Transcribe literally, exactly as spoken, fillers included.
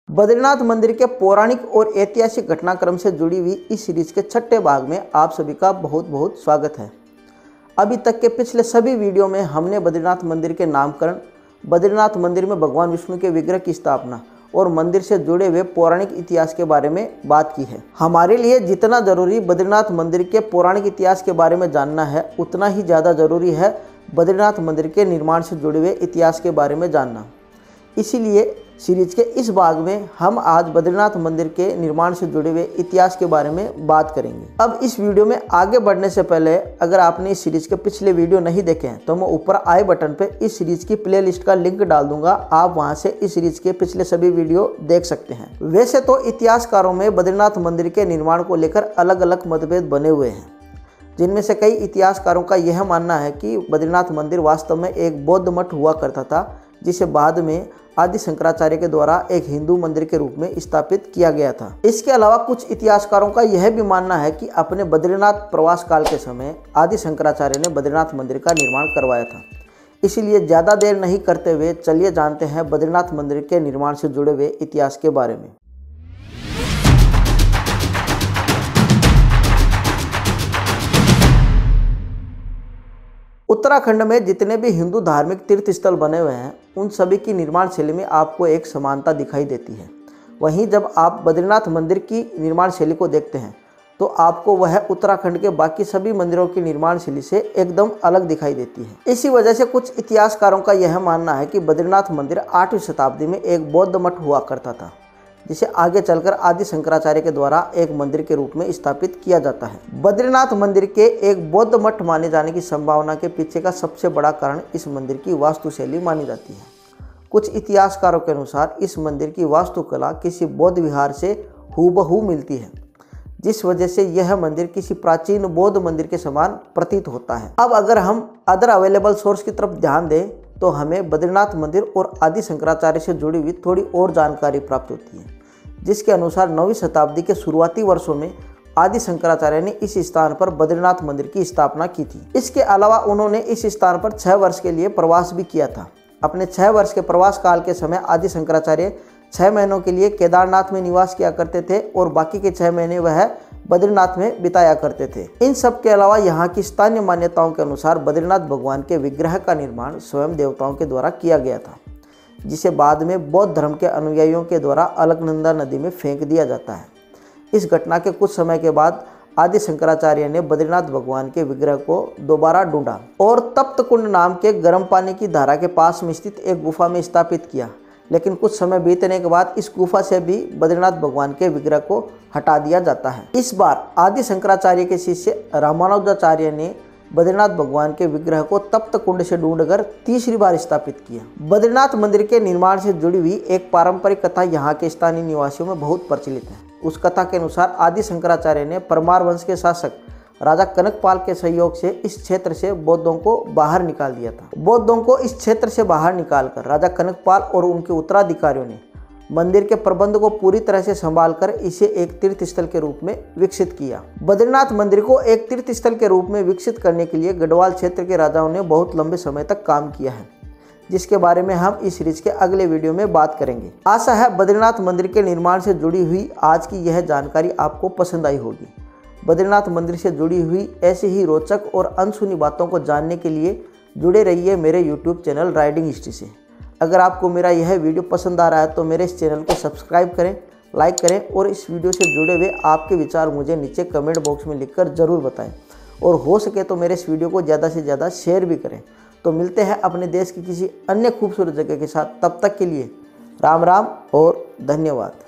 बद्रीनाथ मंदिर के पौराणिक और ऐतिहासिक घटनाक्रम से जुड़ी हुई इस सीरीज के छठे भाग में आप सभी का बहुत बहुत स्वागत है। अभी तक के पिछले सभी वीडियो में हमने बद्रीनाथ मंदिर के नामकरण, बद्रीनाथ मंदिर में भगवान विष्णु के विग्रह की स्थापना और मंदिर से जुड़े हुए पौराणिक इतिहास के बारे में बात की है। हमारे लिए जितना जरूरी बद्रीनाथ मंदिर के पौराणिक इतिहास के बारे में जानना है, उतना ही ज़्यादा जरूरी है बद्रीनाथ मंदिर के निर्माण से जुड़े हुए इतिहास के बारे में जानना। इसीलिए सीरीज के इस भाग में हम आज बद्रीनाथ मंदिर के निर्माण से जुड़े हुए इतिहास के बारे में बात करेंगे। अब इस वीडियो में आगे बढ़ने से पहले अगर आपने इस सीरीज के पिछले वीडियो नहीं देखे हैं तो मैं ऊपर आई बटन पे इस सीरीज की प्लेलिस्ट का लिंक डाल दूंगा, आप वहां से इस सीरीज के पिछले सभी वीडियो देख सकते हैं। वैसे तो इतिहासकारों में बद्रीनाथ मंदिर के निर्माण को लेकर अलग अलग मतभेद बने हुए हैं, जिनमें से कई इतिहासकारों का यह मानना है कि बद्रीनाथ मंदिर वास्तव में एक बौद्ध मठ हुआ करता था, जिसे बाद में आदि शंकराचार्य के द्वारा एक हिंदू मंदिर के रूप में स्थापित किया गया था। इसके अलावा कुछ इतिहासकारों का यह भी मानना है कि अपने बद्रीनाथ प्रवास काल के समय आदि शंकराचार्य ने बद्रीनाथ मंदिर का निर्माण करवाया था। इसीलिए ज़्यादा देर नहीं करते हुए चलिए जानते हैं बद्रीनाथ मंदिर के निर्माण से जुड़े हुए इतिहास के बारे में। उत्तराखंड में जितने भी हिंदू धार्मिक तीर्थ स्थल बने हुए हैं, उन सभी की निर्माण शैली में आपको एक समानता दिखाई देती है। वहीं जब आप बद्रीनाथ मंदिर की निर्माण शैली को देखते हैं तो आपको वह उत्तराखंड के बाकी सभी मंदिरों की निर्माण शैली से एकदम अलग दिखाई देती है। इसी वजह से कुछ इतिहासकारों का यह मानना है कि बद्रीनाथ मंदिर आठवीं शताब्दी में एक बौद्ध मठ हुआ करता था, जिसे आगे चलकर आदि शंकराचार्य के द्वारा एक मंदिर के रूप में स्थापित किया जाता है। बद्रीनाथ मंदिर के एक बौद्ध मठ माने जाने की संभावना के पीछे का सबसे बड़ा कारण इस मंदिर की वास्तुशैली मानी जाती है। कुछ इतिहासकारों के अनुसार इस मंदिर की वास्तुकला किसी बौद्ध विहार से हूबहू मिलती है, जिस वजह से यह मंदिर किसी प्राचीन बौद्ध मंदिर के समान प्रतीत होता है। अब अगर हम अदर अवेलेबल सोर्स की तरफ ध्यान दें तो हमें बद्रीनाथ मंदिर और आदि शंकराचार्य से जुड़ी हुई थोड़ी और जानकारी प्राप्त होती है, जिसके अनुसार नौवीं शताब्दी के शुरुआती वर्षों में आदि शंकराचार्य ने इस स्थान पर बद्रीनाथ मंदिर की स्थापना की थी। इसके अलावा उन्होंने इस स्थान पर छह वर्ष के लिए प्रवास भी किया था। अपने छह वर्ष के प्रवास काल के समय आदि शंकराचार्य छह महीनों के लिए केदारनाथ में निवास किया करते थे और बाकी के छह महीने वह बद्रीनाथ में बिताया करते थे। इन सब के अलावा यहाँ की स्थानीय मान्यताओं के अनुसार बद्रीनाथ भगवान के विग्रह का निर्माण स्वयं देवताओं के द्वारा किया गया था, जिसे बाद में बौद्ध धर्म के अनुयायियों के द्वारा अलकनंदा नदी में फेंक दिया जाता है। इस घटना के कुछ समय के बाद आदि शंकराचार्य ने बद्रीनाथ भगवान के विग्रह को दोबारा ढूंढा और तप्त कुंड नाम के गर्म पानी की धारा के पास में स्थित एक गुफा में स्थापित किया। लेकिन कुछ समय बीतने के बाद इस गुफा से भी बद्रीनाथ भगवान के विग्रह को हटा दिया जाता है। इस बार आदि शंकराचार्य के शिष्य रामानुजाचार्य ने बद्रीनाथ भगवान के विग्रह को तप्त कुंड से ढूंढकर तीसरी बार स्थापित किया। बद्रीनाथ मंदिर के निर्माण से जुड़ी हुई एक पारंपरिक कथा यहाँ के स्थानीय निवासियों में बहुत प्रचलित है। उस कथा के अनुसार आदि शंकराचार्य ने परमार वंश के शासक राजा कनकपाल के सहयोग से इस क्षेत्र से बौद्धों को बाहर निकाल दिया था। बौद्धों को इस क्षेत्र से बाहर निकालकर राजा कनकपाल और उनके उत्तराधिकारियों ने मंदिर के प्रबंध को पूरी तरह से संभालकर इसे एक तीर्थ स्थल के रूप में विकसित किया। बद्रीनाथ मंदिर को एक तीर्थ स्थल के रूप में विकसित करने के लिए गढ़वाल क्षेत्र के राजाओं ने बहुत लंबे समय तक काम किया है, जिसके बारे में हम इस सीरीज के अगले वीडियो में बात करेंगे। आशा है बद्रीनाथ मंदिर के निर्माण से जुड़ी हुई आज की यह जानकारी आपको पसंद आई होगी। बद्रीनाथ मंदिर से जुड़ी हुई ऐसी ही रोचक और अनसुनी बातों को जानने के लिए जुड़े रहिए मेरे यूट्यूब चैनल राइडिंग हिस्ट्री से। अगर आपको मेरा यह वीडियो पसंद आ रहा है तो मेरे इस चैनल को सब्सक्राइब करें, लाइक करें और इस वीडियो से जुड़े हुए आपके विचार मुझे नीचे कमेंट बॉक्स में लिखकर ज़रूर बताएं और हो सके तो मेरे इस वीडियो को ज़्यादा से ज़्यादा शेयर भी करें। तो मिलते हैं अपने देश की किसी अन्य खूबसूरत जगह के साथ, तब तक के लिए राम राम और धन्यवाद।